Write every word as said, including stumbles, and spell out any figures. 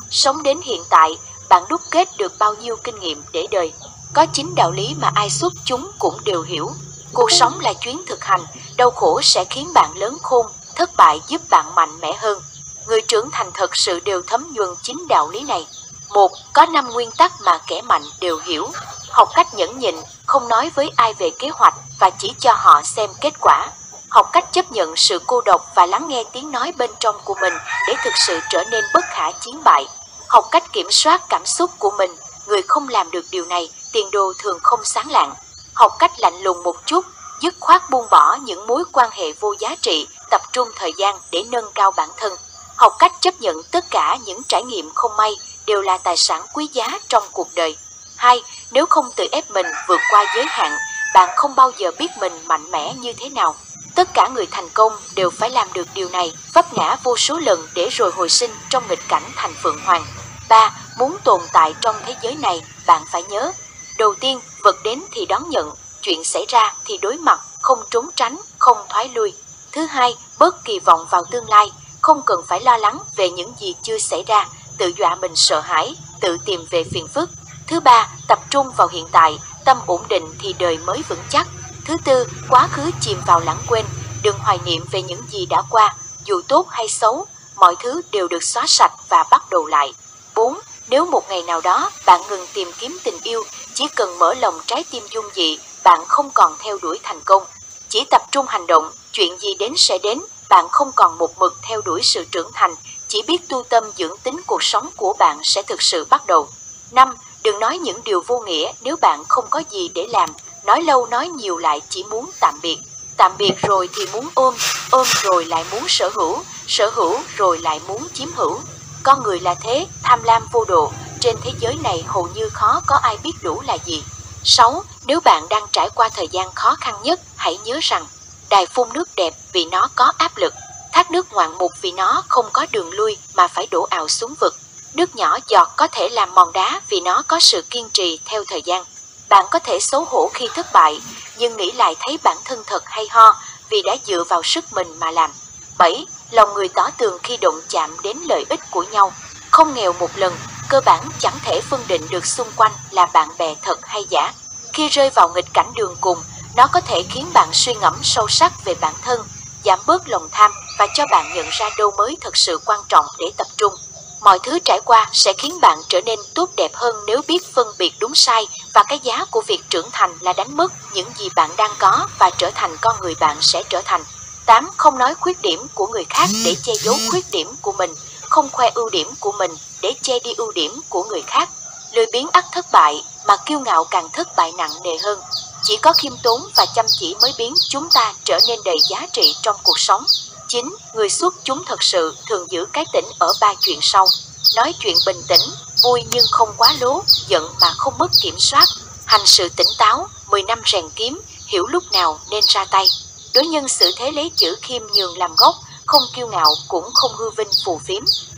Sống đến hiện tại, bạn đúc kết được bao nhiêu kinh nghiệm để đời. Có chín đạo lý mà ai xuất chúng cũng đều hiểu. Cuộc sống là chuyến thực hành, đau khổ sẽ khiến bạn lớn khôn, thất bại giúp bạn mạnh mẽ hơn. Người trưởng thành thật sự đều thấm nhuần chín đạo lý này. Một, có năm nguyên tắc mà kẻ mạnh đều hiểu. Học cách nhẫn nhịn, không nói với ai về kế hoạch và chỉ cho họ xem kết quả. Học cách chấp nhận sự cô độc và lắng nghe tiếng nói bên trong của mình để thực sự trở nên bất khả chiến bại. Học cách kiểm soát cảm xúc của mình, người không làm được điều này, tiền đồ thường không sáng lạng. Học cách lạnh lùng một chút, dứt khoát buông bỏ những mối quan hệ vô giá trị, tập trung thời gian để nâng cao bản thân. Học cách chấp nhận tất cả những trải nghiệm không may đều là tài sản quý giá trong cuộc đời. Hai, nếu không tự ép mình vượt qua giới hạn, bạn không bao giờ biết mình mạnh mẽ như thế nào. Tất cả người thành công đều phải làm được điều này, vấp ngã vô số lần để rồi hồi sinh trong nghịch cảnh thành phượng hoàng. Ba, muốn tồn tại trong thế giới này, bạn phải nhớ. Đầu tiên, vật đến thì đón nhận, chuyện xảy ra thì đối mặt, không trốn tránh, không thoái lui. Thứ hai, bớt kỳ vọng vào tương lai, không cần phải lo lắng về những gì chưa xảy ra, tự dọa mình sợ hãi, tự tìm về phiền phức. Thứ ba, tập trung vào hiện tại, tâm ổn định thì đời mới vững chắc. Thứ tư, quá khứ chìm vào lãng quên, đừng hoài niệm về những gì đã qua, dù tốt hay xấu, mọi thứ đều được xóa sạch và bắt đầu lại. Bốn, nếu một ngày nào đó bạn ngừng tìm kiếm tình yêu, chỉ cần mở lòng trái tim dung dị, bạn không còn theo đuổi thành công. Chỉ tập trung hành động, chuyện gì đến sẽ đến, bạn không còn một mực theo đuổi sự trưởng thành, chỉ biết tu tâm dưỡng tính, cuộc sống của bạn sẽ thực sự bắt đầu. Năm, đừng nói những điều vô nghĩa nếu bạn không có gì để làm, nói lâu nói nhiều lại chỉ muốn tạm biệt. Tạm biệt rồi thì muốn ôm, ôm rồi lại muốn sở hữu, sở hữu rồi lại muốn chiếm hữu. Con người là thế, tham lam vô độ, trên thế giới này hầu như khó có ai biết đủ là gì. Sáu, nếu bạn đang trải qua thời gian khó khăn nhất, hãy nhớ rằng, đài phun nước đẹp vì nó có áp lực, thác nước ngoạn mục vì nó không có đường lui mà phải đổ ào xuống vực. Nước nhỏ giọt có thể làm mòn đá vì nó có sự kiên trì theo thời gian. Bạn có thể xấu hổ khi thất bại, nhưng nghĩ lại thấy bản thân thật hay ho vì đã dựa vào sức mình mà làm. Bảy, lòng người tỏ tường khi đụng chạm đến lợi ích của nhau. Không nghèo một lần, cơ bản chẳng thể phân định được xung quanh là bạn bè thật hay giả. Khi rơi vào nghịch cảnh đường cùng, nó có thể khiến bạn suy ngẫm sâu sắc về bản thân, giảm bớt lòng tham và cho bạn nhận ra đâu mới thật sự quan trọng để tập trung. Mọi thứ trải qua sẽ khiến bạn trở nên tốt đẹp hơn nếu biết phân biệt đúng sai, và cái giá của việc trưởng thành là đánh mất những gì bạn đang có và trở thành con người bạn sẽ trở thành. Tám, không nói khuyết điểm của người khác để che giấu khuyết điểm của mình, không khoe ưu điểm của mình để che đi ưu điểm của người khác. Lười biếng ắt thất bại, mà kiêu ngạo càng thất bại nặng nề hơn. Chỉ có khiêm tốn và chăm chỉ mới biến chúng ta trở nên đầy giá trị trong cuộc sống. Chín, người xuất chúng thật sự thường giữ cái tĩnh ở ba chuyện sau. Nói chuyện bình tĩnh, vui nhưng không quá lố, giận mà không mất kiểm soát. Hành sự tỉnh táo, mười năm rèn kiếm, hiểu lúc nào nên ra tay. Đối nhân xử thế lấy chữ khiêm nhường làm gốc, không kiêu ngạo cũng không hư vinh phù phiếm.